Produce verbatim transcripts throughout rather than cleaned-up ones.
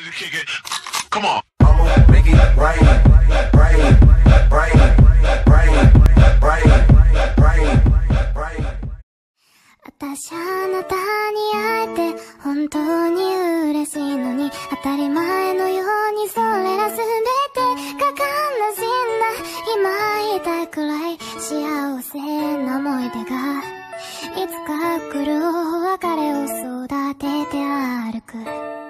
kick it. Come on. I'ma make it rain, rain, rain, rain, rain, rain, rain. 私あなたに会えて本当に嬉しいのに、当たり前のようにそれら全てが悲しんだ。今言いたいくらい幸せな思い出がいつか来る別れを育てて歩く。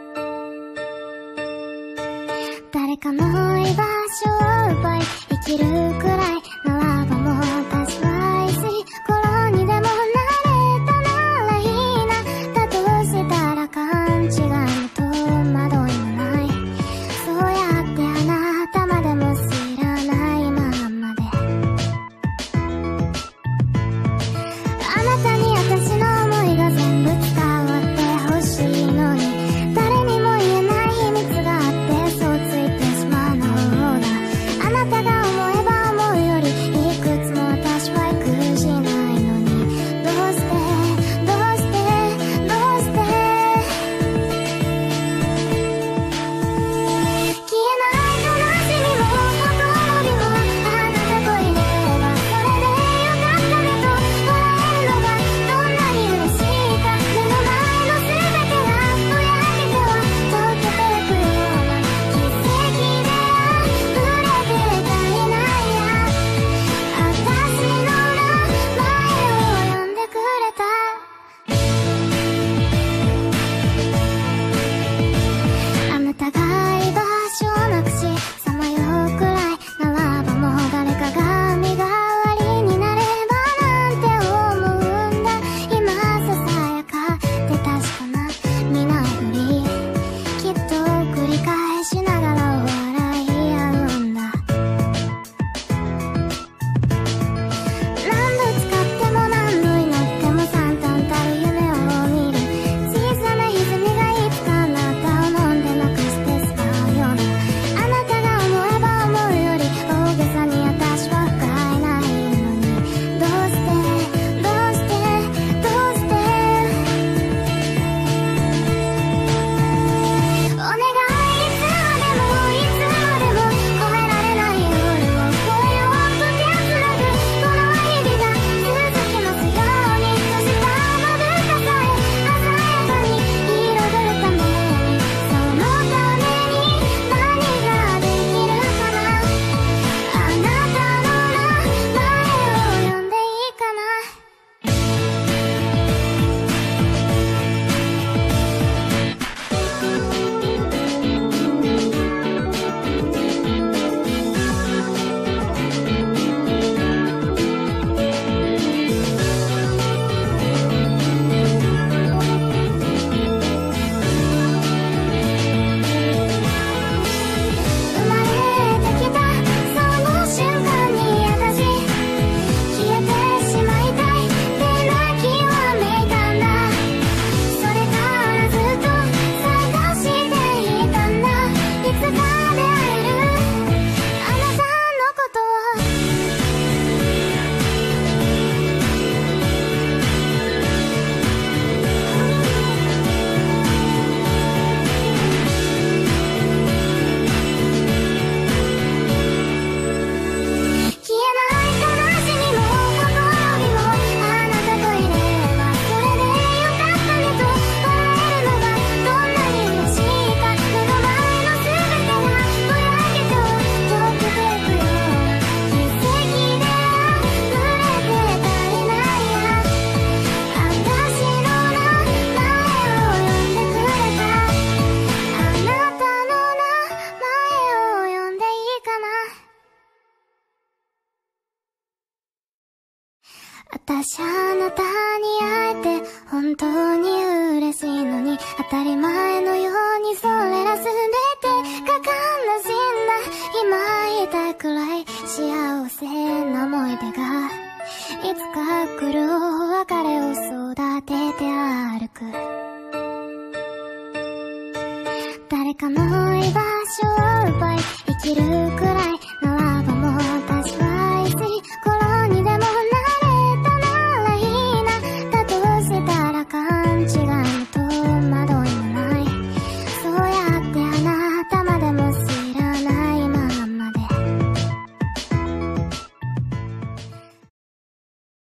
誰かの居場所を奪い生きるくらいならばもう私は石ころにでもなれたならいいな。だとしたら勘違いの戸惑いもない。そうやってあなたまでも知らないままで、あなたに私の思いが全部伝わってほしいのに、誰にも言えない秘密があってそうついてしまうのだ。あなたが思えば思うよりいくつも私は苦しないのに、どうしてどうしてどうして消えない悲しみもほころびもあなたといればそれでよかったねと笑えるのがどんなに嬉しいか。目の前の全てがぼやけては溶けてくような奇跡で溢れてたりないや。私の名前を呼んでくれた。あなたが居場所をなくしさまようくらいならばもう誰かが身代わりになればなんて思うんだ。今ささやかで確かな見ないふりきっと繰り返しながら笑い合うんだ。何度使っても何度祈っても惨憺たる夢を見る。小さな歪みがいつかあなたを飲んでなくしてしまうような。あなたが思えば思うより大げさに私は不甲斐ないのに、どうしてどうしてどうしてお願いいつまでもいつまでも越えられない夜を越えようと手つなぐ。この日々が続きますように。閉じたまぶたさえ鮮やかに彩るために、そのために何ができるかな。あなたの名前を呼んでいいかな。生まれてきたその瞬間に私消えてしまいたいって泣きわめいたんだ。それからずっと探していたんだ。いつか出会えるあなたのことを。消えない悲しみもほころびもあなたといればそれでよかったねと笑えるのがどんなに嬉しいか。目の前の全てがぼやけては溶けてくような奇跡で溢れてたりないや。私の名前を呼んでくれた。あなたの名前を呼んでいいかな。私あなたに会えて本当に嬉しいのに、当たり前のようにそれら全てが悲しんだ。今言いたいくらい幸せな思い出がいつか来る別れを育てて歩く。誰かの居場所を奪い生きるくらいならば